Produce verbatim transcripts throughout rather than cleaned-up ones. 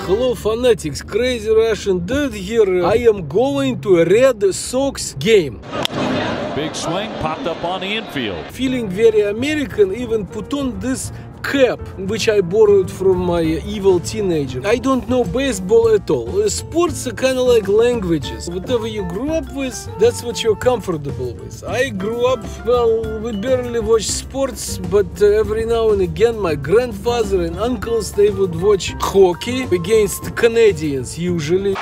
Hello fanatics, Crazy Russian Dude here. I am going to a Red Sox game. Big swing, popped up on the infield. Feeling very American, even put on this cap, which I borrowed from my evil teenager. I don't know baseball at all. Sports are kind of like languages. Whatever you grew up with, that's what you're comfortable with. I grew up, well, we barely watch sports, but uh, every now and again my grandfather and uncles, they would watch hockey against Canadians usually.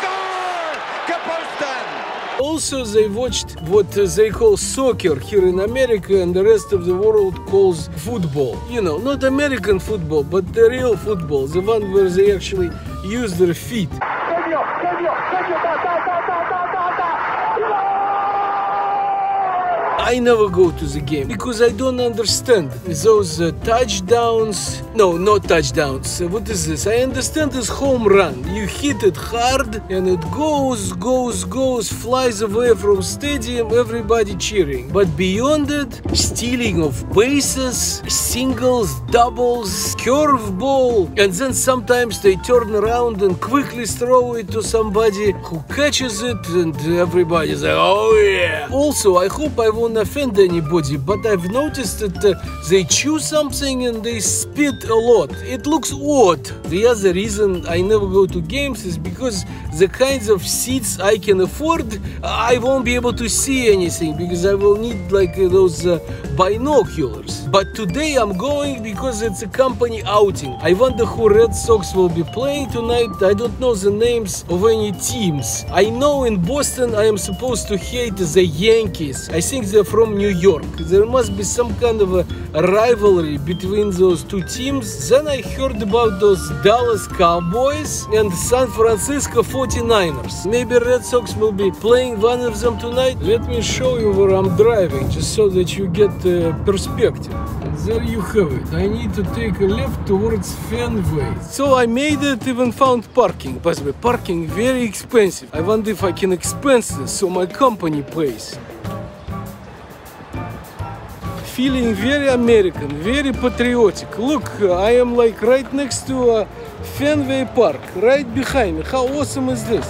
Also, they watched what they call soccer here in America, and the rest of the world calls football. You know, not American football, but the real football, the one where they actually use their feet. I never go to the game because I don't understand those uh, touchdowns. No, not touchdowns. Uh, what is this? I understand this home run. You hit it hard and it goes, goes, goes, flies away from stadium, everybody cheering. But beyond it, stealing of bases, singles, doubles, curveball, and then sometimes they turn around and quickly throw it to somebody who catches it, and everybody's like, oh yeah. Also, I hope I won't offend anybody, but I've noticed that uh, they chew something and they spit a lot. It looks odd. The other reason I never go to games is because the kinds of seats I can afford, I won't be able to see anything because I will need like uh, those uh, binoculars. But today I'm going because it's a company outing. I wonder who Red Sox will be playing tonight. I don't know the names of any teams. I know in Boston I am supposed to hate the Yankees. I think they're from New York. There must be some kind of a rivalry between those two teams. Then I heard about those Dallas Cowboys and San Francisco forty-niners. Maybe Red Sox will be playing one of them tonight. Let me show you where I'm driving, just so that you get uh, perspective. And there you have it. I need to take a left towards Fenway. So I made it, even found parking. By the way, parking very expensive. I wonder if I can expense this so my company pays. Feeling very American, very patriotic. Look, I am like right next to uh, Fenway Park, right behind me. How awesome is this?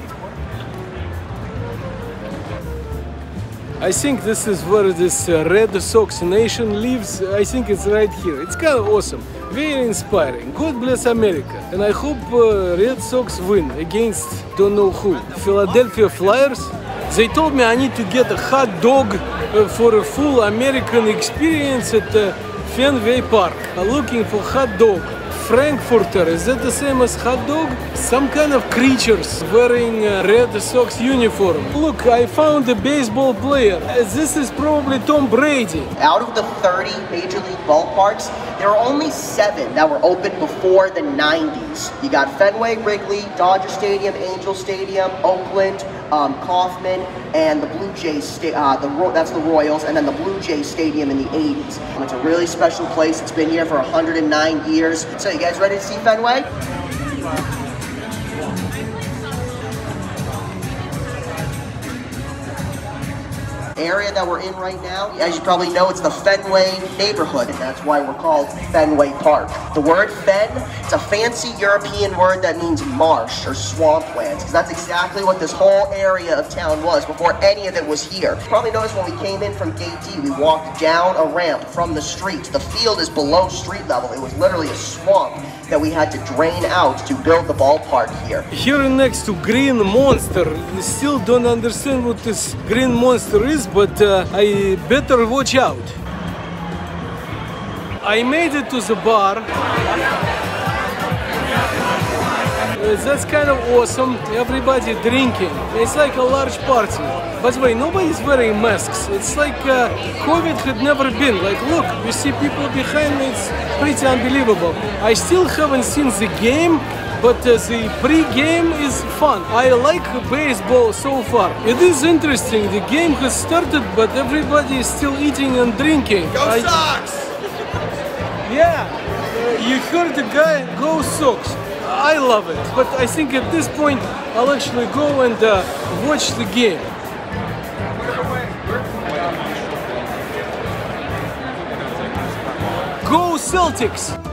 I think this is where this uh, Red Sox nation lives. I think it's right here. It's kind of awesome, very inspiring. God bless America. And I hope uh, Red Sox win against don't know who. Philadelphia Flyers. They told me I need to get a hot dog uh, for a full American experience at uh, Fenway Park. I'm looking for hot dog. Frankfurter, is that the same as hot dog? Some kind of creatures wearing a Red Sox uniform. Look, I found a baseball player. This is probably Tom Brady. Out of the thirty Major League ballparks, there are only seven that were open before the nineties. You got Fenway, Wrigley, Dodger Stadium, Angel Stadium, Oakland, um, Kauffman, and the Blue Jays, sta uh, the Ro that's the Royals, and then the Blue Jays Stadium in the eighties. Um, it's a really special place. It's been here for one hundred nine years. So you guys ready to see Fenway? Area that we're in right now, as you probably know, it's the Fenway neighborhood, and that's why we're called Fenway Park. The word fen, it's a fancy European word that means marsh or swamplands, because that's exactly what this whole area of town was before any of it was here. You probably noticed when we came in from Gate D, we walked down a ramp from the street. The field is below street level. It was literally a swamp that we had to drain out to build the ballpark here. Here next to Green Monster. I still don't understand what this Green Monster is, but uh, I better watch out. I made it to the bar. Uh, that's kind of awesome. Everybody drinking. It's like a large party. By the way, nobody's wearing masks. It's like uh, COVID had never been. Like, look, you see people behind me. It's pretty unbelievable. I still haven't seen the game, but uh, the pre-game is fun. I like baseball so far. It is interesting. The game has started, but everybody is still eating and drinking. Go I, Sox! Yeah, uh, you heard the guy, go Sox. I love it, but I think at this point I'll actually go and uh, watch the game. Go Celtics!